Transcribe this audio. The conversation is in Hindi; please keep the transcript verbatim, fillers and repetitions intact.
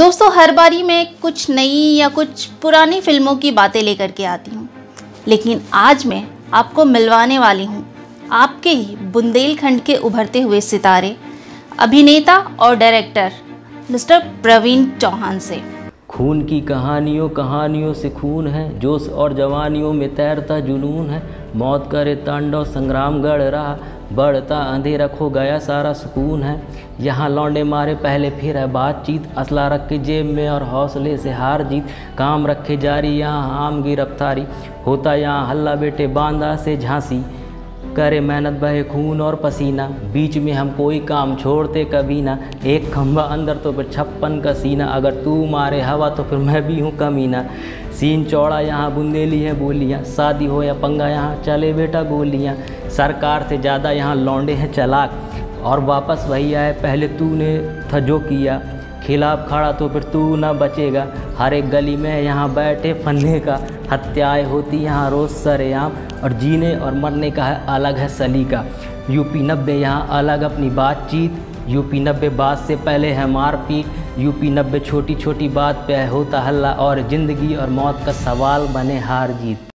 दोस्तों, हर बारी मैं कुछ नई या कुछ पुरानी फिल्मों की बातें लेकर के आती हूँ, लेकिन आज मैं आपको मिलवाने वाली हूँ आपके ही बुंदेलखंड के उभरते हुए सितारे, अभिनेता और डायरेक्टर मिस्टर प्रवीण चौहान से। खून की कहानियों कहानियों से खून है, जोश और जवानियों में तैरता जुनून है। मौत करे तांडव संग्राम गढ़ रहा, बढ़ता अंधेरा खो गया सारा सुकून है। यहाँ लौंडे मारे पहले फिर है बातचीत, असला रख के जेब में और हौसले से हार जीत। काम रखे जारी यहाँ आम गिरफ्तारी, होता यहाँ हल्ला बेटे बांदा से झांसी। करे मेहनत बहे खून और पसीना, बीच में हम कोई काम छोड़ते कभी ना। एक खंभा अंदर तो फिर छप्पन का सीना, अगर तू मारे हवा तो फिर मैं भी हूँ कमीना। सीन चौड़ा यहाँ बुंदेली है बोलियाँ, शादी हो या पंगा यहाँ चले बेटा गोलियाँ। सरकार से ज़्यादा यहाँ लौंडे हैं चालाक, और वापस वही आए पहले तूने था जो किया। खिलाफ खड़ा तो फिर तू ना बचेगा, हर एक गली में यहाँ बैठे फन्ने का। हत्याएं होती यहाँ रोज़ सरेआम, और जीने और मरने का है अलग है सलीका। यूपी नब्बे यहाँ अलग अपनी बातचीत, यूपी नब्बे बात से पहले है मारपीट। यूपी नब्बे छोटी छोटी बात पे होता हल्ला, और ज़िंदगी और मौत का सवाल बने हार जीत।